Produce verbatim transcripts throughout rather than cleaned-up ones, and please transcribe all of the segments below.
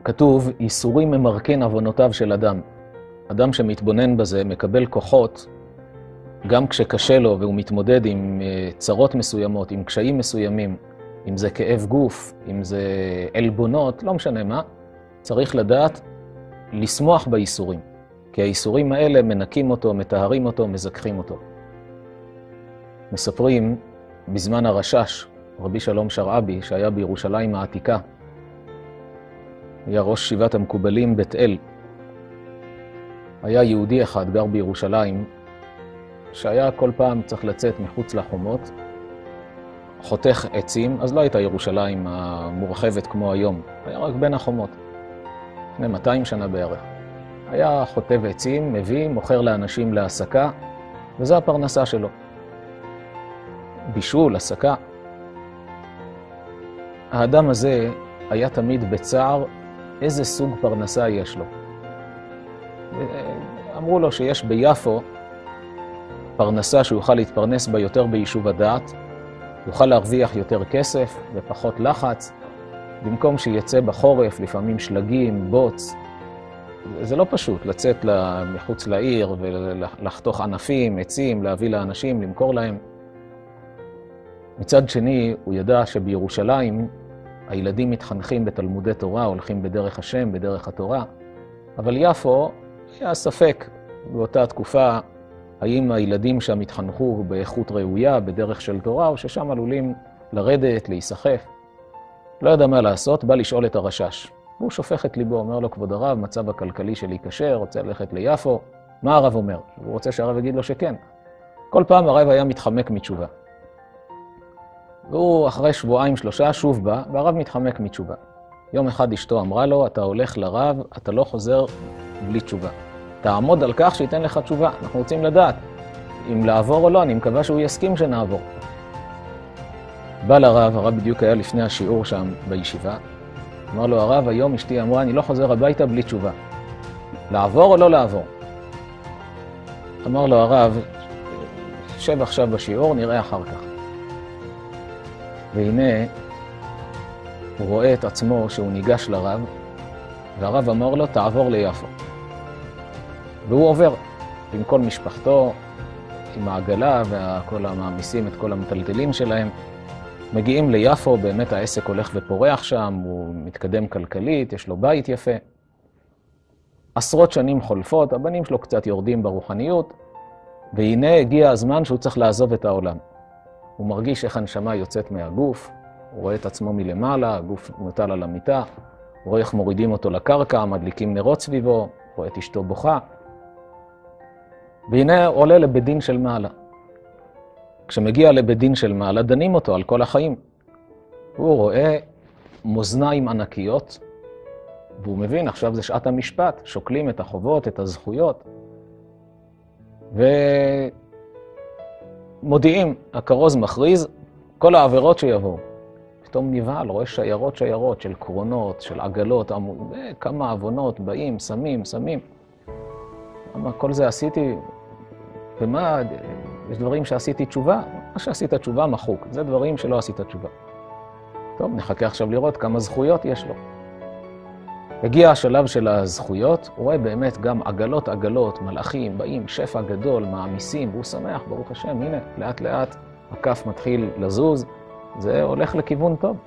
כתוב, איסורים ממרקין עוונותיו של אדם. אדם שמתבונן בזה מקבל כוחות, גם כשקשה לו והוא מתמודד עם צרות מסוימות, עם קשיים מסוימים, אם זה כאב גוף, אם זה עלבונות, לא משנה מה, צריך לדעת לשמוח באיסורים. כי האיסורים האלה מנקים אותו, מטהרים אותו, מזכחים אותו. מספרים בזמן הרשש, רבי שלום שרעבי, שהיה בירושלים העתיקה, היה ראש שבעת המקובלים בית אל. היה יהודי אחד גר בירושלים, שהיה כל פעם צריך לצאת מחוץ לחומות, חותך עצים, אז לא הייתה ירושלים המורחבת כמו היום, היה רק בין החומות, לפני מאתיים שנה בערך. היה חוטב עצים, מביא, מוכר לאנשים להעסקה, וזו הפרנסה שלו. בישול, עסקה. האדם הזה היה תמיד בצער איזה סוג פרנסה יש לו. אמרו לו שיש ביפו פרנסה שהוא יוכל להתפרנס בה יותר ביישוב הדעת, יוכל להרוויח יותר כסף ופחות לחץ, במקום שיצא בחורף, לפעמים שלגים, בוץ. זה לא פשוט לצאת מחוץ לעיר ולחתוך ענפים, עצים, להביא לאנשים, למכור להם. מצד שני, הוא ידע שבירושלים הילדים מתחנכים בתלמודי תורה, הולכים בדרך השם, בדרך התורה, אבל יפו היה ספק באותה תקופה האם הילדים שם התחנכו באיכות ראויה, בדרך של תורה, או ששם עלולים לרדת, להיסחף. לא ידע מה לעשות, בא לשאול את הרשש. הוא שופך את ליבו, אומר לו, כבוד הרב, מצב הכלכלי שלי קשה, רוצה ללכת ליפו. מה הרב אומר? הוא רוצה שהרב יגיד לו שכן. כל פעם הרב היה מתחמק מתשובה. והוא אחרי שבועיים שלושה שוב בא, והרב מתחמק מתשובה. יום אחד אשתו אמרה לו, אתה הולך לרב, אתה לא חוזר בלי תשובה. תעמוד על כך שייתן לך תשובה. אנחנו רוצים לדעת אם לעבור או לא, אני מקווה שהוא יסכים שנעבור. בא לרב, הרב בדיוק היה לפני השיעור שם בישיבה, אמר לו, הרב, היום אשתי אמרה, אני לא חוזר הביתה בלי תשובה. לעבור או לא לעבור? אמר לו הרב, שב עכשיו בשיעור, נראה אחר כך. והנה, הוא רואה את עצמו שהוא ניגש לרב, והרב אמר לו, תעבור ליפו. והוא עובר עם כל משפחתו, עם העגלה וכל המעמיסים, את כל המטלטלים שלהם. מגיעים ליפו, באמת העסק הולך ופורח שם, הוא מתקדם כלכלית, יש לו בית יפה. עשרות שנים חולפות, הבנים שלו קצת יורדים ברוחניות, והנה הגיע הזמן שהוא צריך לעזוב את העולם. הוא מרגיש איך הנשמה יוצאת מהגוף, הוא רואה את עצמו מלמעלה, הגוף מוטל על המיטה, הוא רואה איך מורידים אותו לקרקע, מדליקים נרות סביבו, רואה את אשתו בוכה. והנה עולה לבית דין של מעלה. כשמגיע לבית דין של מעלה, דנים אותו על כל החיים. הוא רואה מאזניים ענקיות, והוא מבין, עכשיו זה שעת המשפט, שוקלים את החובות, את הזכויות, ומודיעים, הכרוז מכריז, כל העבירות שיבואו. פתאום נבהל, רואה שיירות שיירות של קרונות, של עגלות, כמה עוונות באים, שמים, שמים. מה, כל זה עשיתי, ומה, יש דברים שעשיתי תשובה? מה שעשית תשובה מחוק, זה דברים שלא עשית תשובה. טוב, נחכה עכשיו לראות כמה זכויות יש לו. הגיע השלב של הזכויות, הוא רואה באמת גם עגלות עגלות, מלאכים, באים, שפע גדול, מעמיסים, והוא שמח, ברוך השם, הנה, לאט לאט הכף מתחיל לזוז, זה הולך לכיוון טוב.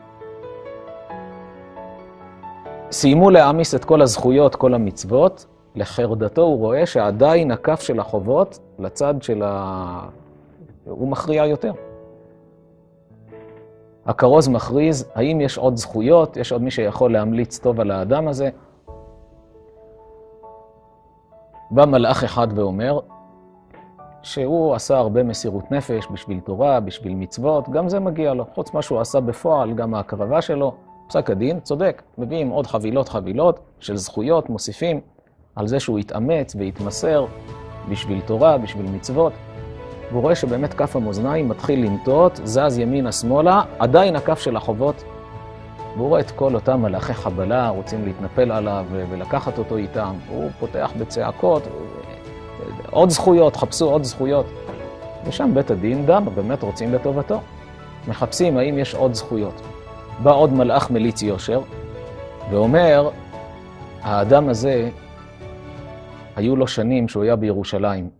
סיימו להעמיס את כל הזכויות, כל המצוות, לחרדתו הוא רואה שעדיין הכף של החובות לצד של ה... הוא מכריע יותר. הכרוז מכריז, האם יש עוד זכויות, יש עוד מי שיכול להמליץ טוב על האדם הזה. בא מלאך אחד ואומר שהוא עשה הרבה מסירות נפש בשביל תורה, בשביל מצוות, גם זה מגיע לו. חוץ מה שהוא עשה בפועל, גם ההקרבה שלו, פסק הדין, צודק, מביאים עוד חבילות חבילות של זכויות, מוסיפים על זה שהוא יתאמץ ויתמסר בשביל תורה, בשביל מצוות. והוא רואה שבאמת כף המאזניים מתחיל לנטות, זז ימינה שמאלה, עדיין הכף של החובות. והוא רואה את כל אותם מלאכי חבלה, רוצים להתנפל עליו ולקחת אותו איתם. הוא פותח בצעקות, עוד זכויות, חפשו עוד זכויות. ושם בית הדין דן, באמת רוצים לטובתו. מחפשים האם יש עוד זכויות. בא עוד מלאך מליץ יושר, ואומר, האדם הזה, היו לו שנים שהוא היה בירושלים,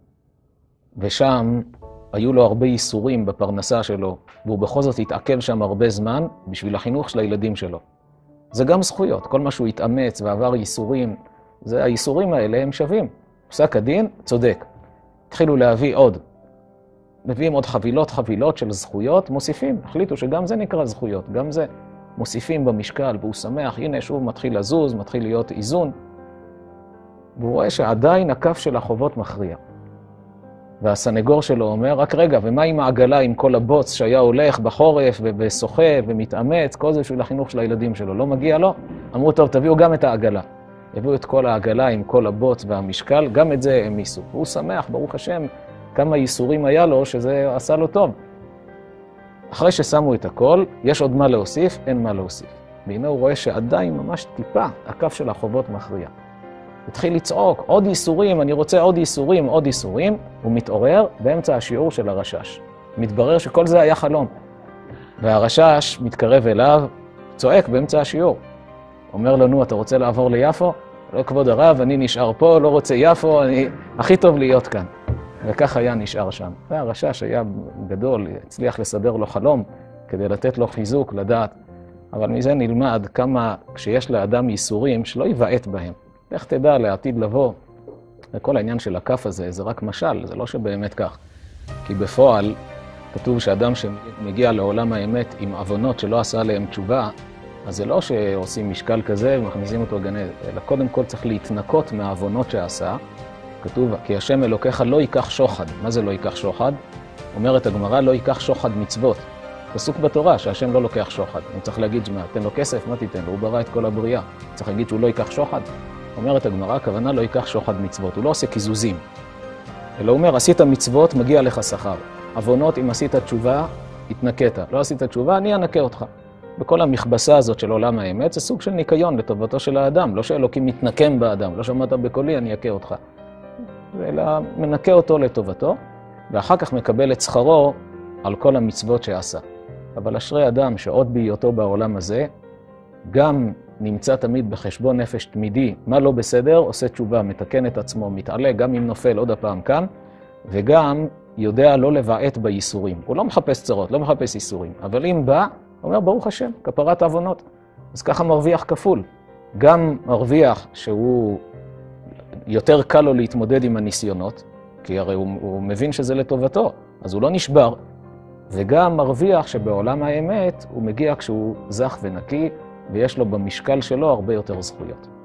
ושם היו לו הרבה ייסורים בפרנסה שלו, והוא בכל זאת התעכב שם הרבה זמן בשביל החינוך של הילדים שלו. זה גם זכויות, כל מה שהוא התאמץ ועבר ייסורים, זה, הייסורים האלה הם שווים. פסק הדין צודק. התחילו להביא עוד. מביאים עוד חבילות חבילות של זכויות, מוסיפים, החליטו שגם זה נקרא זכויות, גם זה מוסיפים במשקל, והוא שמח, הנה שוב מתחיל לזוז, מתחיל להיות איזון, והוא רואה שעדיין הכף של החובות מכריע. והסנגור שלו אומר, רק רגע, ומה עם העגלה, עם כל הבוץ שהיה הולך בחורף ובשוחה ומתאמץ, כל זה בשביל החינוך של הילדים שלו, לא מגיע לו? אמרו, טוב, תביאו גם את העגלה. הביאו את כל העגלה עם כל הבוץ והמשקל, גם את זה הם ניסו. והוא שמח, ברוך השם, כמה ייסורים היה לו, שזה עשה לו טוב. אחרי ששמו את הכל, יש עוד מה להוסיף, אין מה להוסיף. והנה הוא רואה שעדיין ממש טיפה, הכף של החובות מכריע. התחיל לצעוק, עוד ייסורים, אני רוצה עוד ייסורים, עוד ייסורים. הוא מתעורר באמצע השיעור של הרשש. מתברר שכל זה היה חלום. והרשש מתקרב אליו, צועק באמצע השיעור. אומר לנו, אתה רוצה לעבור ליפו? לא כבוד הרב, אני נשאר פה, לא רוצה יפו, אני... הכי טוב להיות כאן. וכך היה נשאר שם. והרשש היה גדול, הצליח לסדר לו חלום כדי לתת לו חיזוק, לדעת. אבל מזה נלמד כמה כשיש לאדם ייסורים שלא יבעט בהם. איך תדע לעתיד לבוא? וכל העניין של הכף הזה זה רק משל, זה לא שבאמת כך. כי בפועל כתוב שאדם שמגיע לעולם האמת עם עוונות שלא עשה להם תשובה, אז זה לא שעושים משקל כזה ומכניסים אותו גן עדן, אלא קודם כל צריך להתנקות מהעוונות שעשה. כתוב, כי השם אלוקיך לא ייקח שוחד. מה זה לא ייקח שוחד? אומרת הגמרא, לא ייקח שוחד מצוות. פסוק בתורה שהשם לא לוקח שוחד. אני צריך להגיד, מה, תן לו כסף, מה תיתן לו? הוא ברא את כל הבריאה. צריך להגיד שהוא לא ייקח שוחד. אומרת הגמרא, הכוונה לא ייקח שוחד מצוות. הוא לא עושה קיזוזים. אלא הוא אומר, עשית מצוות, מגיע לך שכר. עוונות, אם עשית תשובה, התנקת. לא עשית תשובה, אני אנקה אותך. בכל המכבסה הזאת של עולם האמת, זה סוג של ניקיון לטובתו של האדם. לא שאלוקים מתנקם באדם. לא שמעת בקולי, אני אכה אותך. אלא מנקה אותו לטובתו, ואחר כך מקבל את שכרו על כל המצוות שעשה. אבל אשרי אדם שעוד בהיותו בעולם הזה, גם נמצא תמיד בחשבון נפש תמידי, מה לא בסדר, עושה תשובה, מתקן את עצמו, מתעלה, גם אם נופל עוד הפעם כאן, וגם יודע לא לבעט בייסורים. הוא לא מחפש צרות, לא מחפש ייסורים, אבל אם בא, הוא אומר, ברוך השם, כפרת העוונות. אז ככה מרוויח כפול. גם מרוויח שהוא יותר קל לו להתמודד עם הניסיונות, כי הרי הוא, הוא מבין שזה לטובתו, אז הוא לא נשבר, וגם מרוויח שבעולם האמת הוא מגיע כשהוא זך ונקי, ויש לו במשקל שלו הרבה יותר זכויות.